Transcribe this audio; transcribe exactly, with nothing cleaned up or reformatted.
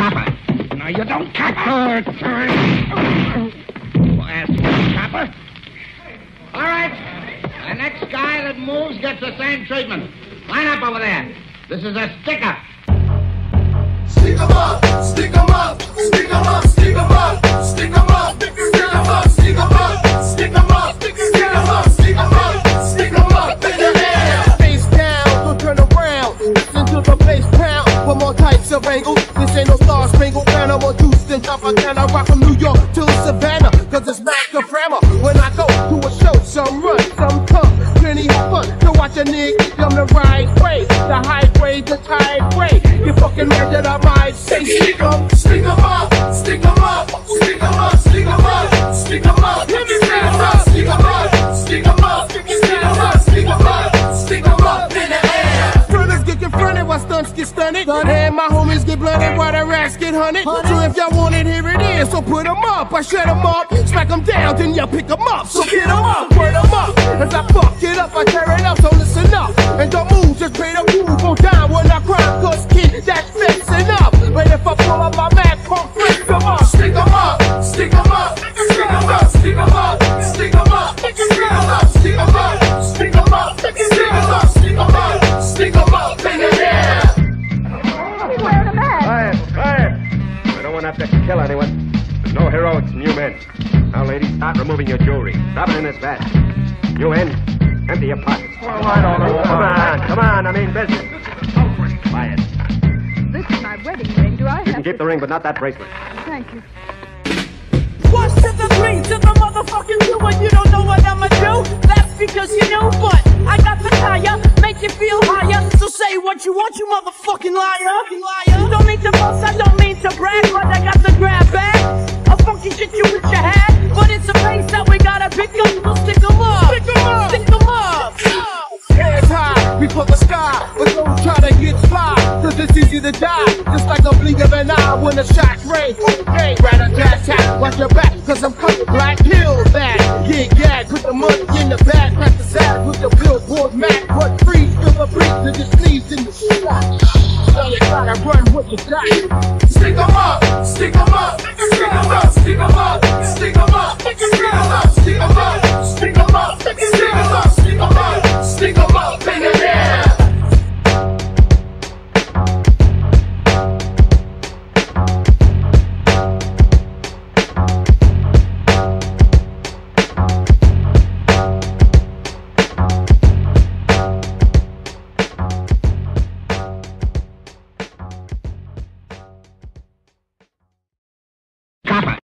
copper. No, you don't copper. Ask for a copper. All right. The next guy that moves gets the same treatment. Line up over there. This is a stick-up. Stick 'em up, stick 'em up, stick 'em up, stick 'em up, stick 'em up, stick 'em up, stick 'em up, stick 'em up, stick 'em up, stick 'em up, stick 'em up in the air. Face down, so turn around. Listen to the bass pound with more types of angles. This ain't no Star Spangled Banner or Houston, Tropicana. Rock from New York to Savannah, cause it's Mac the Frammer. When I go to a show, some run, some come. Plenty of fun to watch a nigga come the right way. The high grade, the tide way. You fucking mad that I might say Stick 'em, stick 'em up, stick 'em up, stick 'em up, stick 'em up, stick 'em up, stick 'em up, stick 'em up, stick 'em up, stick 'em up, stick 'em up, stick 'em up in the air. Brothers get confronted while stunts get stunted. And my homies get blooded while the racks get hunted. So if y'all want it, here it is. So put 'em up, I shut 'em up, smack 'em down, then y'all pick 'em up. So get 'em up, word 'em up. As I fuck it up, I tear it up, so listen up. And don't move, just pay the move on time when I cry, cause kid, that's fixing up. But if I pull up my Mac, pump, fix 'em up. Stick 'em up, stick 'em up, stick 'em up, stick 'em up, stick 'em up, stick 'em up, stick 'em up, stick 'em up, stick 'em up, stick 'em up, stick 'em up in the air. He's wearing a mask. Quiet, quiet. I don't want to have to kill anyone. There's no heroics in you men. Now, ladies, start removing your jewelry. Drop it in this bag. You in? Empty your pockets. Well, I don't know. Come on, come on. I mean business. Quiet. This is my wedding ring. Do I You can have keep to... the ring, but not that bracelet. Thank you. One to the three to the motherfucking two, and you don't know what I'ma do. That's because you know what I got the tire, make you feel higher. So say what you want, you motherfucking liar. liar. Don't mean to boast, I don't mean to brag, but I got the grab bag. A funky shit you wish you had, but it's a place that we gotta pick up. So stick 'em up, stick 'em up, stick 'em up. Hands high, before the sky, but don't try to get fly, cause it's easy to die, just like a blink of an eye when the shots rain. Okay, rather jazz tap, watch your back, cause I'm coming black, kill that. Get gag, put the money in the bag, crack the sack with the billboard Mac, but freeze, feel a breeze to the sneeze in the shot. So you gotta run what you got. Stick 'em up, stick 'em up, stick 'em up, stick 'em up, stick 'em up, stick 'em up.